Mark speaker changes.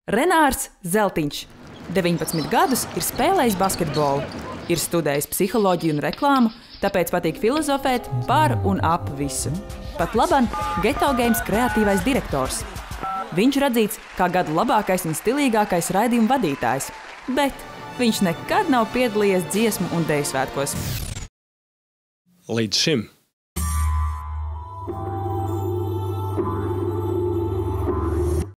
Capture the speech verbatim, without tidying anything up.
Speaker 1: Renārs Zeltiņš. deviņpadsmit gadus ir spēlējis basketbolu. Ir studējis psiholoģiju un reklāmu, tāpēc patīk filozofēt par un ap visu. Pat laban Geto Games kreatīvais direktors. Viņš radzīts kā gadu labākais un stilīgākais raidījumu vadītājs, bet viņš nekad nav piedalījies dziesmu un deju svētkos.
Speaker 2: Līdz šim.